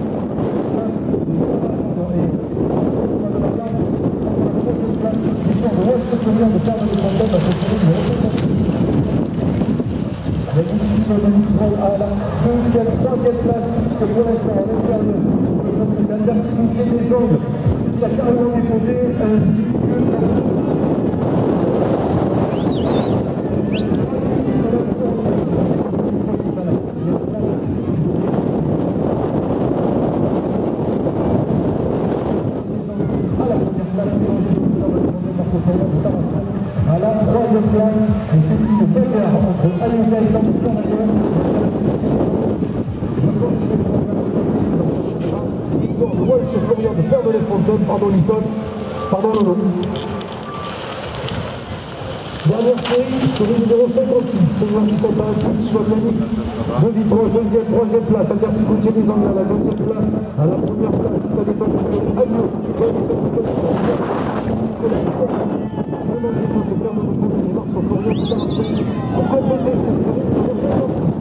À la deuxième, troisième place, c'est pour l'instant à l'intérieur. C'est Alberti Gauthier des Angles qui a carrément déposé ainsi que à la troisième place, et c'est une bagarre entre Alioga et Cavaillon. Victor de Walsh et Florian de Père-de-les-Fontaines, pardon Newton, pardon Lolo. Dernière série, sur le numéro 56, Seigneur du Saint-Paris, soit Yannick de Vitrolles, deuxième, troisième place, Alberti Gauthier des Angles à la deuxième place, à la première place, ça dépend de ce que c'est. Adieu, tu peux aller faire le vraiment j'ai fait de perdre de Fontaine et Marceau Florian de Tarascon pour compléter cette série numéro 56.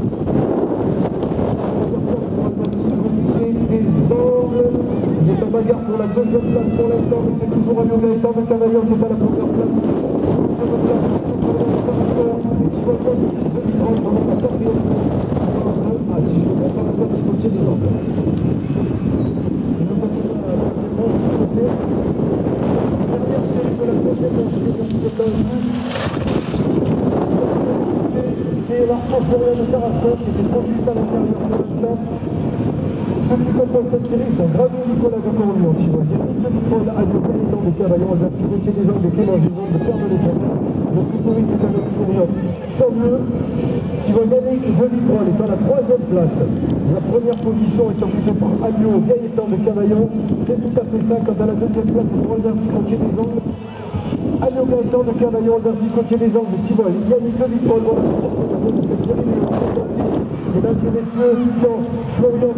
Des Angles, il est en bagarre pour la deuxième place pour l'instant, mais c'est toujours Alioga et de Cavaillon qui est à la première place. Deuxième place, et Thibaut de Vitrolles pendant la quatrième place. Ah, si je ne me trompe pas, Alberti Gauthier des Angles. Et nous avons la troisième manche du côté. Dernière série de la troisième manche, c'est Marceau Florian de Tarascon qui était trop juste à l'intérieur de l'instant. Ceux qui composent cette série sont Gravio Nicolas de Corleone, Yannick de Vitrolles, Alioga et de Cavaillon, Alberti Gauthier des Angles, Clément Gison de Père-de-les-Fontaines. Le secouriste est un Victorien. Tant mieux. Yannick de Vitrolles est à la troisième place. La première position est occupée par Alio Gaëtan de Cavaillon. C'est tout à fait ça. Quant à la deuxième place, c'est pour Alberti Gauthier des Angles. Alio Gaëtan de Cavaillon, Alberti Gauthier des Angles, Thibaut, Yannick de Vitrolles. Voilà, c'est la de cette série numéro 56. Mesdames et messieurs, quand Florian